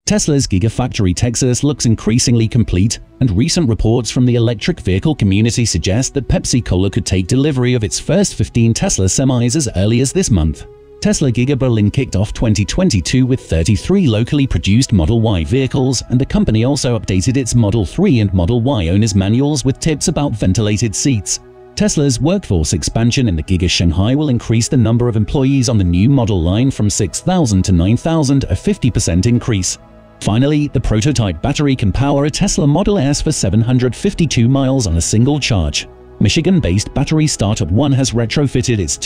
Tesla's Gigafactory Texas looks increasingly complete, and recent reports from the electric vehicle community suggest that Pepsi-Cola could take delivery of its first 15 Tesla semis as early as this month. Tesla Giga Berlin kicked off 2022 with 33 locally produced Model Y vehicles, and the company also updated its Model 3 and Model Y owners' manuals with tips about ventilated seats. Tesla's workforce expansion in the Giga Shanghai will increase the number of employees on the new model line from 6,000 to 9,000, a 50% increase. Finally, the prototype battery can power a Tesla Model S for 752 miles on a single charge. Michigan-based battery startup One has retrofitted its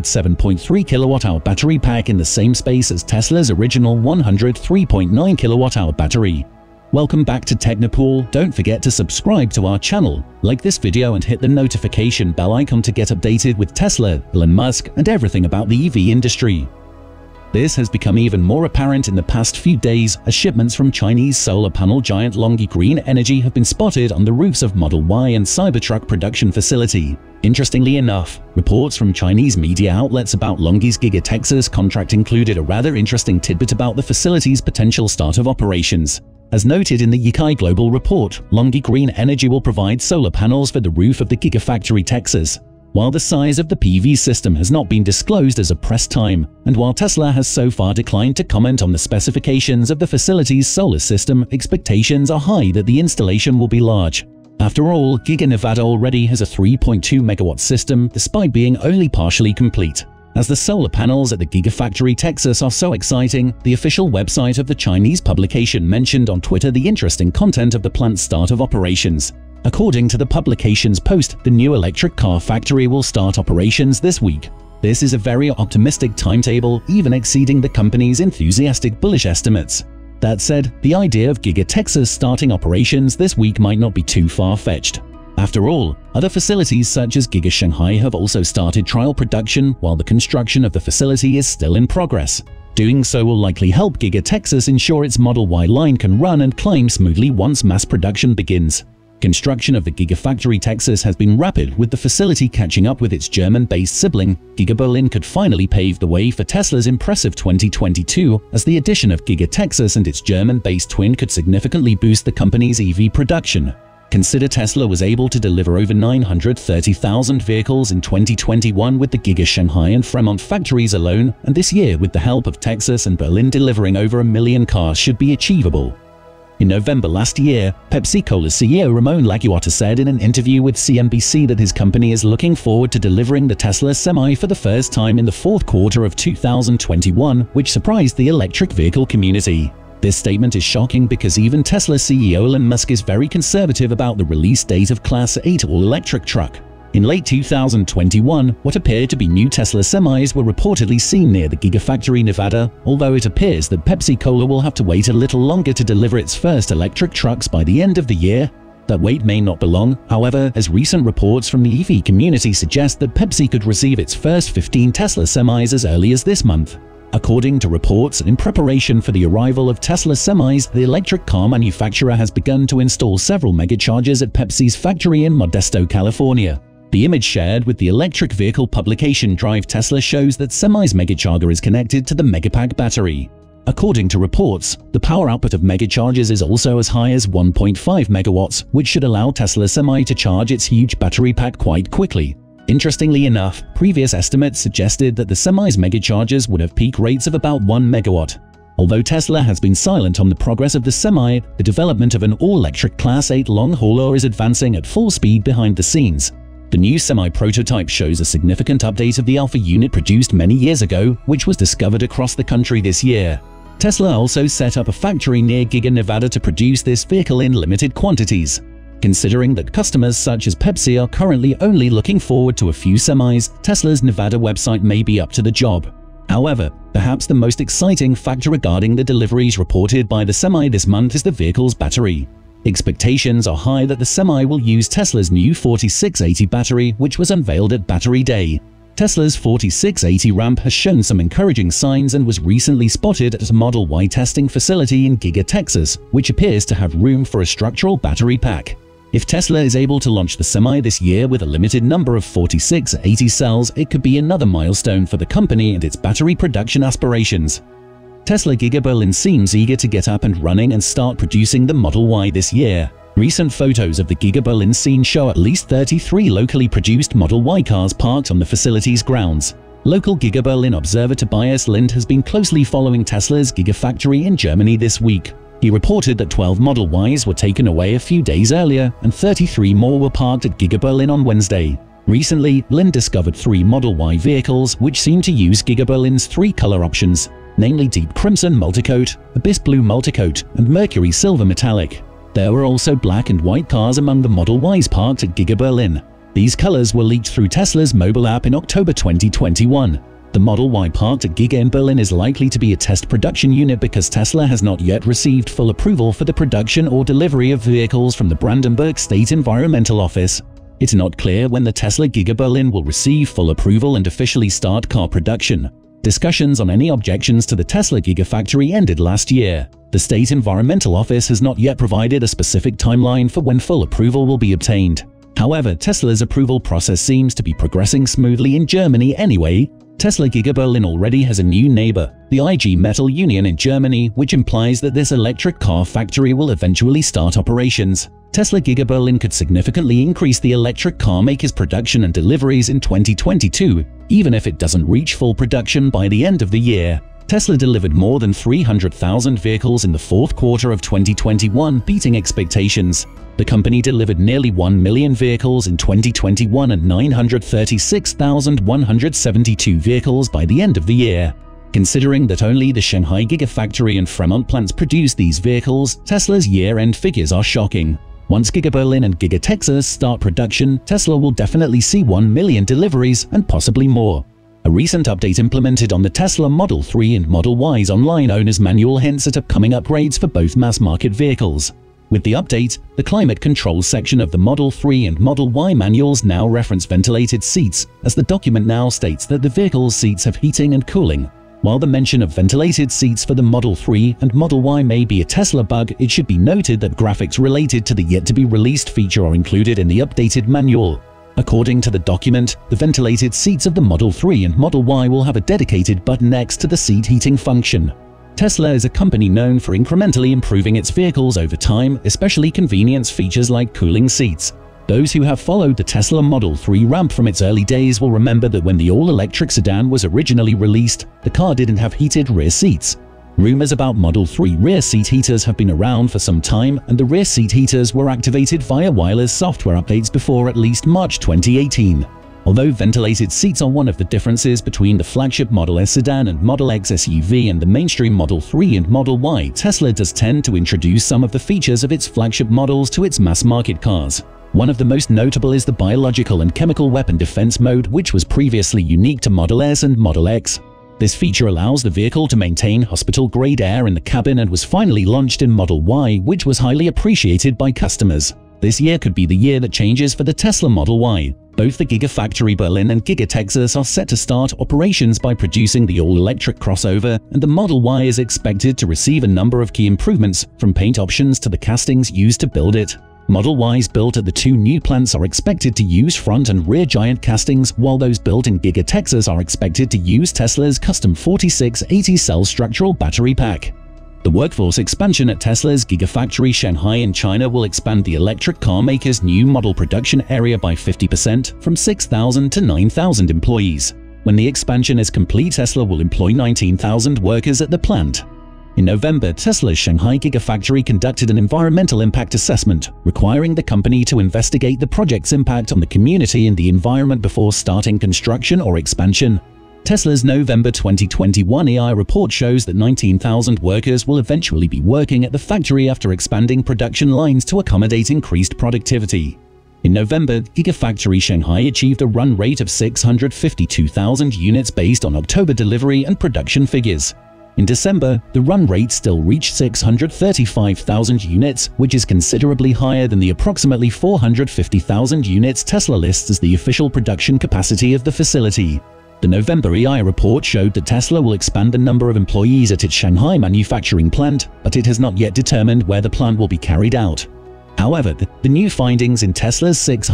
207.3 kWh battery pack in the same space as Tesla's original 103.9 kWh battery. Welcome back to Technopool. Don't forget to subscribe to our channel, like this video and hit the notification bell icon to get updated with Tesla, Elon Musk, and everything about the EV industry. This has become even more apparent in the past few days as shipments from Chinese solar panel giant LONGi Green Energy have been spotted on the roofs of Model Y and Cybertruck production facility. Interestingly enough, reports from Chinese media outlets about LONGi's Giga Texas contract included a rather interesting tidbit about the facility's potential start of operations. As noted in the Yikai Global report, LONGi Green Energy will provide solar panels for the roof of the Gigafactory Texas. While the size of the PV system has not been disclosed as of press time, and while Tesla has so far declined to comment on the specifications of the facility's solar system, expectations are high that the installation will be large. After all, Giga Nevada already has a 3.2 megawatt system despite being only partially complete. As the solar panels at the Gigafactory Texas are so exciting, the official website of the Chinese publication mentioned on Twitter the interesting content of the plant's start of operations. According to the publication's post, the new electric car factory will start operations this week. This is a very optimistic timetable, even exceeding the company's enthusiastic bullish estimates. That said, the idea of Giga Texas starting operations this week might not be too far-fetched. After all, other facilities such as Giga Shanghai have also started trial production while the construction of the facility is still in progress. Doing so will likely help Giga Texas ensure its Model Y line can run and climb smoothly once mass production begins. Construction of the Gigafactory Texas has been rapid, with the facility catching up with its German-based sibling. Giga Berlin could finally pave the way for Tesla's impressive 2022, as the addition of Giga Texas and its German-based twin could significantly boost the company's EV production. Consider Tesla was able to deliver over 930,000 vehicles in 2021 with the Giga Shanghai and Fremont factories alone, and this year, with the help of Texas and Berlin delivering over 1 million cars, should be achievable. In November last year, Pepsi-Cola CEO Ramon Laguarta said in an interview with CNBC that his company is looking forward to delivering the Tesla Semi for the first time in the fourth quarter of 2021, which surprised the electric vehicle community. This statement is shocking because even Tesla CEO Elon Musk is very conservative about the release date of Class 8 all-electric truck. In late 2021, what appeared to be new Tesla semis were reportedly seen near the Gigafactory Nevada, although it appears that Pepsi-Cola will have to wait a little longer to deliver its first electric trucks by the end of the year. That wait may not be long, however, as recent reports from the EV community suggest that Pepsi could receive its first 15 Tesla semis as early as this month. According to reports, in preparation for the arrival of Tesla semis, the electric car manufacturer has begun to install several megachargers at Pepsi's factory in Modesto, California. The image shared with the electric vehicle publication Drive Tesla shows that Semi's megacharger is connected to the Megapack battery. According to reports, the power output of megachargers is also as high as 1.5 megawatts, which should allow Tesla Semi to charge its huge battery pack quite quickly. Interestingly enough, previous estimates suggested that the Semi's megachargers would have peak rates of about 1 megawatt. Although Tesla has been silent on the progress of the Semi, the development of an all-electric Class 8 long hauler is advancing at full speed behind the scenes. The new Semi prototype shows a significant update of the Alpha unit produced many years ago, which was discovered across the country this year. Tesla also set up a factory near Giga Nevada to produce this vehicle in limited quantities. Considering that customers such as Pepsi are currently only looking forward to a few semis, Tesla's Nevada website may be up to the job. However, perhaps the most exciting factor regarding the deliveries reported by the Semi this month is the vehicle's battery. Expectations are high that the Semi will use Tesla's new 4680 battery, which was unveiled at Battery Day. Tesla's 4680 ramp has shown some encouraging signs and was recently spotted at a Model Y testing facility in Giga, Texas, which appears to have room for a structural battery pack. If Tesla is able to launch the Semi this year with a limited number of 4680 cells, it could be another milestone for the company and its battery production aspirations. Tesla Giga Berlin seems eager to get up and running and start producing the Model Y this year. Recent photos of the Giga Berlin scene show at least 33 locally produced Model Y cars parked on the facility's grounds. Local Giga Berlin observer Tobias Lindh has been closely following Tesla's Gigafactory in Germany this week. He reported that 12 Model Ys were taken away a few days earlier and 33 more were parked at Giga Berlin on Wednesday. Recently, Lindh discovered 3 Model Y vehicles which seem to use Giga Berlin's 3 color options, namely Deep Crimson Multicoat, Abyss Blue Multicoat, and Mercury Silver Metallic. There were also black and white cars among the Model Ys parked at Giga Berlin. These colors were leaked through Tesla's mobile app in October 2021. The Model Y parked at Giga in Berlin is likely to be a test production unit because Tesla has not yet received full approval for the production or delivery of vehicles from the Brandenburg State Environmental Office. It's not clear when the Tesla Giga Berlin will receive full approval and officially start car production. Discussions on any objections to the Tesla Gigafactory ended last year. The State Environmental Office has not yet provided a specific timeline for when full approval will be obtained. However, Tesla's approval process seems to be progressing smoothly in Germany anyway. Tesla Giga Berlin already has a new neighbor, the IG Metall Union in Germany, which implies that this electric car factory will eventually start operations. Tesla Giga Berlin could significantly increase the electric car makers' production and deliveries in 2022, even if it doesn't reach full production by the end of the year. Tesla delivered more than 300,000 vehicles in the fourth quarter of 2021, beating expectations. The company delivered nearly 1 million vehicles in 2021 and 936,172 vehicles by the end of the year. Considering that only the Shanghai Gigafactory and Fremont plants produce these vehicles, Tesla's year-end figures are shocking. Once Giga Berlin and Giga Texas start production, Tesla will definitely see 1 million deliveries and possibly more. A recent update implemented on the Tesla Model 3 and Model Y's online owner's manual hints at upcoming upgrades for both mass-market vehicles. With the update, the climate control section of the Model 3 and Model Y manuals now reference ventilated seats, as the document now states that the vehicle's seats have heating and cooling. While the mention of ventilated seats for the Model 3 and Model Y may be a Tesla bug, it should be noted that graphics related to the yet-to-be-released feature are included in the updated manual. According to the document, the ventilated seats of the Model 3 and Model Y will have a dedicated button next to the seat heating function. Tesla is a company known for incrementally improving its vehicles over time, especially convenience features like cooling seats. Those who have followed the Tesla Model 3 ramp from its early days will remember that when the all-electric sedan was originally released, the car didn't have heated rear seats. Rumors about Model 3 rear seat heaters have been around for some time, and the rear seat heaters were activated via wireless software updates before at least March 2018. Although ventilated seats are one of the differences between the flagship Model S sedan and Model X SUV and the mainstream Model 3 and Model Y, Tesla does tend to introduce some of the features of its flagship models to its mass-market cars. One of the most notable is the biological and chemical weapon defense mode, which was previously unique to Model S and Model X. This feature allows the vehicle to maintain hospital-grade air in the cabin and was finally launched in Model Y, which was highly appreciated by customers. This year could be the year that changes for the Tesla Model Y. Both the Gigafactory Berlin and Giga Texas are set to start operations by producing the all-electric crossover, and the Model Y is expected to receive a number of key improvements, from paint options to the castings used to build it. Model Ys built at the 2 new plants are expected to use front and rear giant castings, while those built in Giga Texas are expected to use Tesla's custom 4680-cell structural battery pack. The workforce expansion at Tesla's Gigafactory Shanghai in China will expand the electric car maker's new model production area by 50%, from 6,000 to 9,000 employees. When the expansion is complete, Tesla will employ 19,000 workers at the plant. In November, Tesla's Shanghai Gigafactory conducted an environmental impact assessment, requiring the company to investigate the project's impact on the community and the environment before starting construction or expansion. Tesla's November 2021 AI report shows that 19,000 workers will eventually be working at the factory after expanding production lines to accommodate increased productivity. In November, Gigafactory Shanghai achieved a run rate of 652,000 units based on October delivery and production figures. In December, the run rate still reached 635,000 units, which is considerably higher than the approximately 450,000 units Tesla lists as the official production capacity of the facility. The November EI report showed that Tesla will expand the number of employees at its Shanghai manufacturing plant, but it has not yet determined where the plan will be carried out. However, the new findings in Tesla's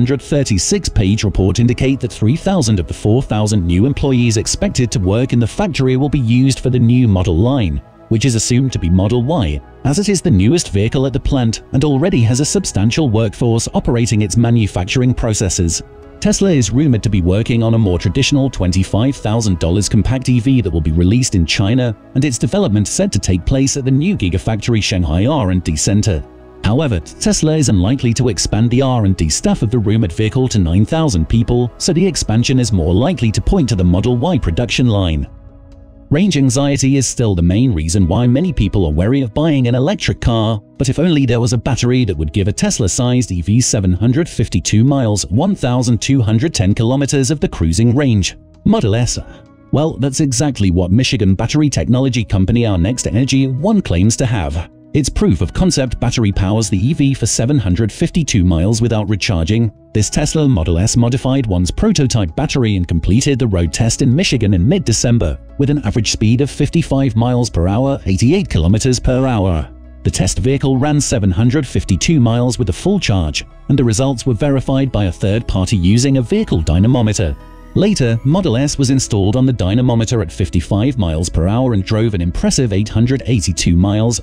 636-page report indicate that 3,000 of the 4,000 new employees expected to work in the factory will be used for the new model line. which is assumed to be Model Y, as it is the newest vehicle at the plant and already has a substantial workforce operating its manufacturing processes. Tesla is rumored to be working on a more traditional $25,000 compact EV that will be released in China, and its development said to take place at the new Gigafactory Shanghai R&D Center. However, Tesla is unlikely to expand the R&D staff of the rumored vehicle to 9,000 people, so the expansion is more likely to point to the Model Y production line. Range anxiety is still the main reason why many people are wary of buying an electric car, but if only there was a battery that would give a Tesla-sized EV 752 miles, 1,210 kilometers of the cruising range. Model S. Well, that's exactly what Michigan battery technology company Our Next Energy One claims to have. Its proof-of-concept battery powers the EV for 752 miles without recharging. This Tesla Model S modified one's prototype battery and completed the road test in Michigan in mid-December, with an average speed of 55 miles per hour, 88 kilometers per hour. The test vehicle ran 752 miles with a full charge, and the results were verified by a third party using a vehicle dynamometer. Later, Model S was installed on the dynamometer at 55 miles per hour and drove an impressive 882 miles,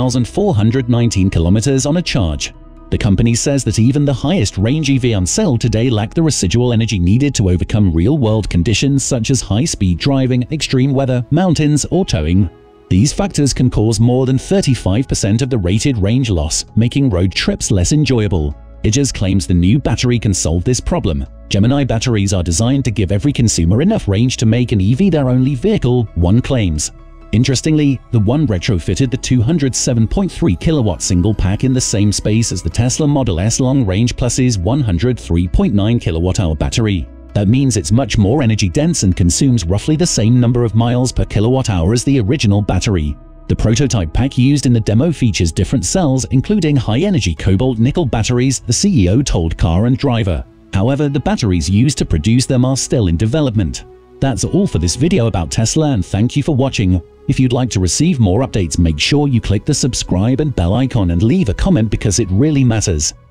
1,419 kilometers on a charge. The company says that even the highest range EV on sale today lack the residual energy needed to overcome real-world conditions such as high-speed driving, extreme weather, mountains, or towing. These factors can cause more than 35% of the rated range loss, making road trips less enjoyable. Idges claims the new battery can solve this problem. Gemini batteries are designed to give every consumer enough range to make an EV their only vehicle, One claims. Interestingly, the One retrofitted the 207.3 kilowatt single pack in the same space as the Tesla Model S Long Range Plus's 103.9 kilowatt-hour battery. That means it's much more energy dense and consumes roughly the same number of miles per kilowatt-hour as the original battery. The prototype pack used in the demo features different cells, including high-energy cobalt-nickel batteries, the CEO told Car and Driver. However, the batteries used to produce them are still in development. That's all for this video about Tesla, and thank you for watching. If you'd like to receive more updates, make sure you click the subscribe and bell icon and leave a comment because it really matters.